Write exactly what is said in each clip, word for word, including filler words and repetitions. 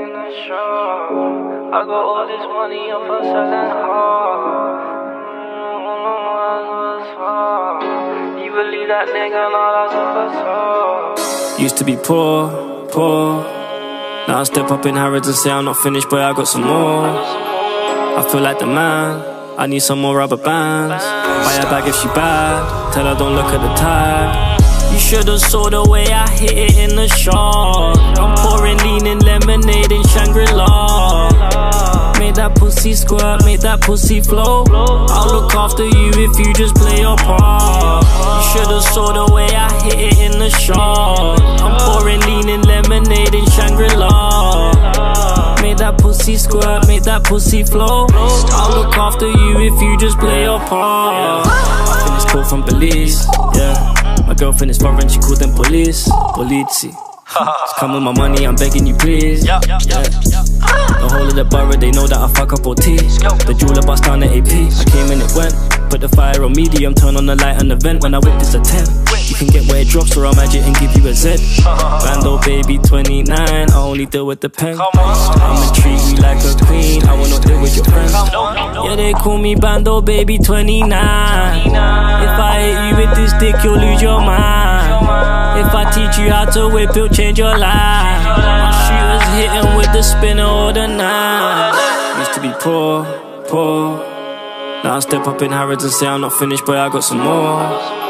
in the show. I got all this money up for selling hard. You believe that nigga? No, that's a facade. Used to be poor, poor. Now I step up in Harrods and say I'm not finished, but I got some more. I feel like the man. I need some more rubber bands. Buy a bag if she bad. Tell her don't look at the tag. You should've saw the way I hit it in the shot. I'm pouring lean in lemonade in Shangri-La. Make that pussy squirt, make that pussy flow. I'll look after you if you just play your part. You should've saw the way I hit it in the shot. I'm pouring lean in lemonade in Shangri-La. Make that pussy squirt, make that pussy flow. I'll look after you if you just play your part. I think it's cool from Belize, yeah. My girlfriend is foreign, she called them police. Polizzi. Just come with my money, I'm begging you please. Yeah. The whole of the borough, they know that I fuck up O T. The jeweler bust down the A P. I came in, it went. Put the fire on medium, turn on the light and the vent. When I whip this a ten. You can get where it drops or I'll magic and give you a Z. Bando baby twenty-nine, I only deal with the pen. I'ma treat you like a queen, I will not deal with your friends. Yeah, they call me Bando baby twenty-nine. If I hit you with this dick, you'll lose your mind. If I teach you how to whip, it'll change your life. My shooters hitting with the spinner all the night. Used to be poor, poor. Now I step up in Harrods and say I'm not finished, but I got some more.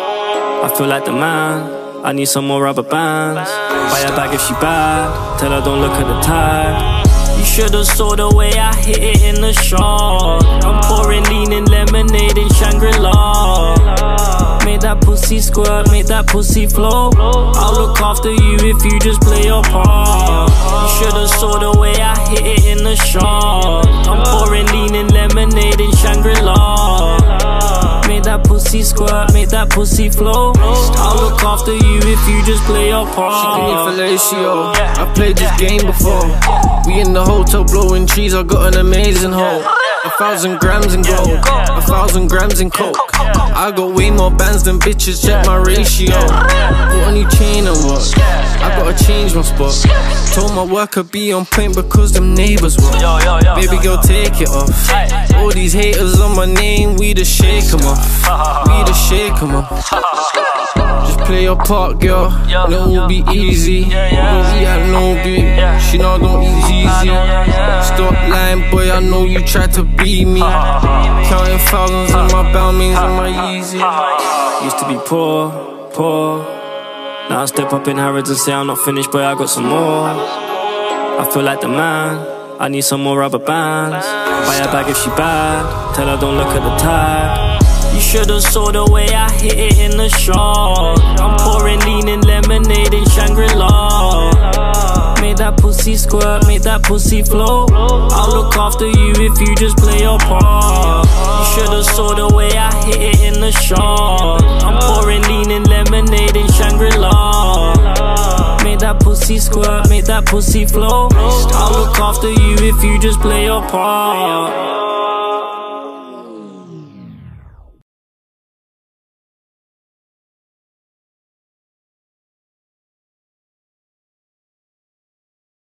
I feel like the man. I need some more rubber bands. Buy a bag if she bad. Tell her don't look at the tag. You should've saw the way I hit it in the shot. I'm pouring lean in lemonade in Shangri-La. Make that pussy squirt, make that pussy flow. I'll look after you if you just play your part. You should've saw the way I hit it in the shot. I'm pouring lean in lemonade in Shangri-La. Make that pussy squirt, make that pussy flow. I'll look after you if you just play your part. She give me fellatio, I've played this game before. We in the hotel blowing trees, I got an amazing hole. A thousand grams in gold, a thousand grams in coke. I got way more bands than bitches, check my ratio. Put a new chain and what? I gotta change my spot. Told my worker be on point because them neighbours were. Baby girl take it off. All these haters on my name, we the shake 'em off. We the shake 'em off. Just play your part, girl, and it will be easy. Don't be at no beat, she know I don't eat easy. Stop lying, boy, I know you tried to beat me. Counting thousands in my Balmains and my Yeezy. Used to be poor, poor. Now I step up in Harrods and say I'm not finished, but I got some more. I feel like the man. I need some more rubber bands. Buy a bag if she bad. Tell her don't look at the tag. You should've saw the way I hit it in the shot. I'm pouring lean in lemonade in Shangri-La. Make that pussy squirt, make that pussy flow. I'll look after you if you just play your part. You should've saw the way I hit it in the shot. I'm pouring lean in lemonade in Shangri-La. Make that pussy squirt, make that pussy flow. I'll look after you if you just play your part.